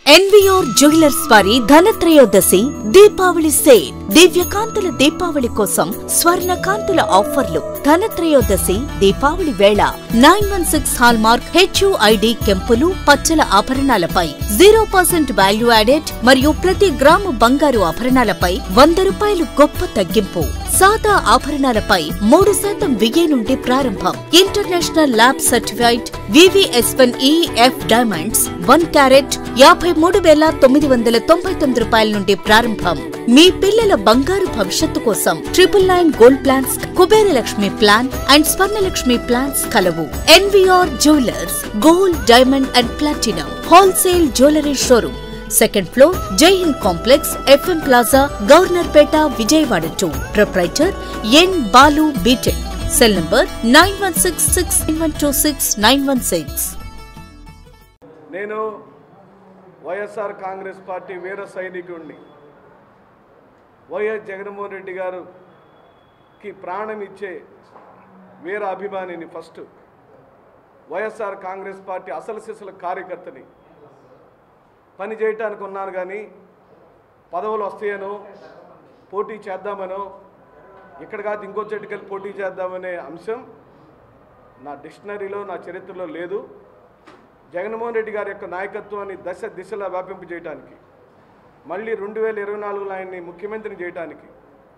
NVR jewellers వారి Dhanatrayodashi Deepavali sale. దివ్యకాంతుల దీపావళి కోసం స్వర్ణకాంతుల ఆఫర్లు. ధనత్రయోదశి దీపావళి వేళ 916 హాల్మార్క్ HUID కెంపులు పచ్చల ఆభరణాలపై 0% వాల్యూ యాడెడ్ మరియు ప్రతి గ్రాము బంగారు ఆభరణాలపై ₹100 గొప్ప తగ్గింపు. సాదా ఆభరణాలపై 3% విగే నుండి ప్రారంభం. International lab certified VVS1EF diamonds 1 carat ₹53,999 నుండి ప్రారంభం. మీ పిల్లల బంగారు భవిష్యత్తు కోసం 999 gold plans, Kubera Lakshmi plan and Swarnalakshmi plans కలవు. NVR jewellers gold, diamond and platinum wholesale jewellery showroom. Second floor, Jai Hind complex, FM plaza, Governorpet, Vijayawada 2. Proprietor N. Balu B Tech. Cell number 916691269116. నేను వైఎస్ఆర్ కాంగ్రెస్ పార్టీ వీర సైనికుడిని. వైఎస్ జగన్మోహన్ రెడ్డి గారికి ప్రాణం ఇచ్చే వీర అభిమానిని. ఫస్ట్ వైఎస్ఆర్ కాంగ్రెస్ పార్టీ అసలు సిసల కార్యకర్తని. పని చేయటానికి ఉన్నాను కానీ పదవులు వస్తాయనో, పోటీ చేద్దామనో, ఇక్కడ కాదు ఇంకో చెట్టుకెళ్ళి పోటీ చేద్దామనే అంశం నా డిక్షనరీలో, నా చరిత్రలో లేదు. జగన్మోహన్ రెడ్డి గారి యొక్క నాయకత్వాన్ని దశ దిశలా వ్యాపింపజేయడానికి, మళ్ళీ 2024లో ఆయన్ని ముఖ్యమంత్రిని చేయడానికి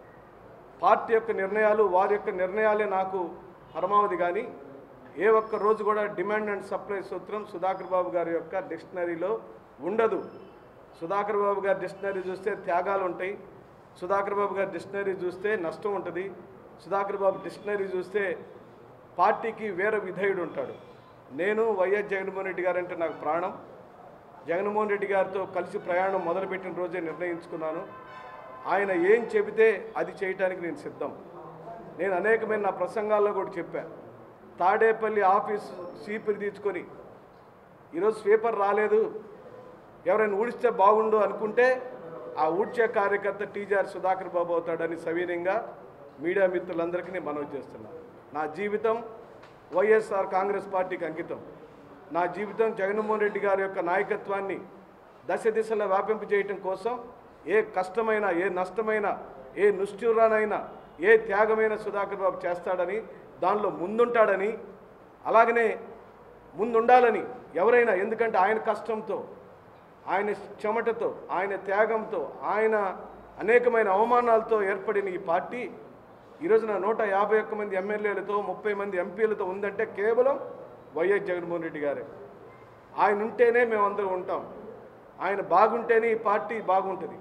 పార్టీ యొక్క నిర్ణయాలు, వారి యొక్క నిర్ణయాలే నాకు పరమావధి. కానీ ఏ ఒక్క రోజు కూడా డిమాండ్ అండ్ సప్లై సూత్రం సుధాకర్ బాబు గారి యొక్క డిక్షనరీలో ఉండదు. సుధాకర్ బాబు గారి డిక్షనరీ చూస్తే త్యాగాలు ఉంటాయి, సుధాకర్ బాబు గారి డిక్షనరీ చూస్తే నష్టం ఉంటుంది, సుధాకర్ బాబు డిక్షనరీ చూస్తే పార్టీకి వేరే విధేయుడు ఉంటాడు. నేను వైఎస్ జగన్మోహన్ రెడ్డి గారు అంటే నాకు ప్రాణం. జగన్మోహన్ రెడ్డి గారితో కలిసి ప్రయాణం మొదలుపెట్టిన రోజే నిర్ణయించుకున్నాను, ఆయన ఏం చెబితే అది చేయటానికి నేను సిద్ధం. నేను అనేకమైన నా ప్రసంగాల్లో కూడా చెప్పాను. తాడేపల్లి ఆఫీసు స్వీపర్ తీసుకొని ఈరోజు స్వీపర్ రాలేదు, ఎవరైనా ఊడిస్తే బాగుండు అనుకుంటే ఆ ఊడ్చే కార్యకర్త టీజీఆర్ సుధాకర్ బాబు అవుతాడని సవినయంగా మీడియా మిత్రులందరికీ నేను మనవి చేస్తున్నాను. నా జీవితం వైఎస్ఆర్ కాంగ్రెస్ పార్టీకి అంకితం. నా జీవితం జగన్మోహన్ రెడ్డి గారి యొక్క నాయకత్వాన్ని దశ దిశలో వ్యాపింపజేయటం కోసం ఏ కష్టమైనా, ఏ నష్టమైనా, ఏ నిష్ఠూరానైనా, ఏ త్యాగమైన సుధాకర్ బాబు చేస్తాడని, దానిలో ముందుంటాడని, అలాగనే ముందుండాలని ఎవరైనా. ఎందుకంటే ఆయన కష్టంతో, ఆయన చెమటతో, ఆయన త్యాగంతో, ఆయన అనేకమైన అవమానాలతో ఏర్పడిన ఈ పార్టీ ఈరోజున 151 మంది ఎమ్మెల్యేలతో, 30 మంది ఎంపీలతో ఉందంటే కేవలం వైఎస్ జగన్మోహన్ రెడ్డి గారే. ఆయన ఉంటేనే మేమందరం ఉంటాం. ఆయన బాగుంటేనే ఈ పార్టీ బాగుంటుంది.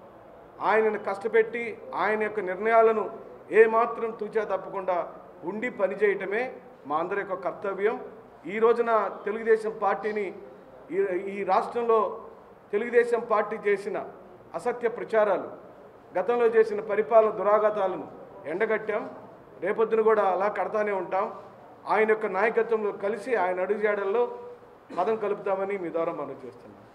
ఆయనను కష్టపెట్టి ఆయన యొక్క నిర్ణయాలను ఏమాత్రం తూచా తప్పకుండా ఉండి పనిచేయటమే మా అందరి యొక్క కర్తవ్యం. ఈ రోజున తెలుగుదేశం పార్టీని, ఈ రాష్ట్రంలో తెలుగుదేశం పార్టీ చేసిన అసత్య ప్రచారాలు, గతంలో చేసిన పరిపాలన దురాఘాతాలను ఎండగట్టాం. రేపొద్దున కూడా అలా కడతానే ఉంటాం. ఆయన యొక్క నాయకత్వంలో కలిసి ఆయన అడుగుజాడల్లో పదం కలుపుతామని మీ ద్వారా మనం చేస్తున్నాం.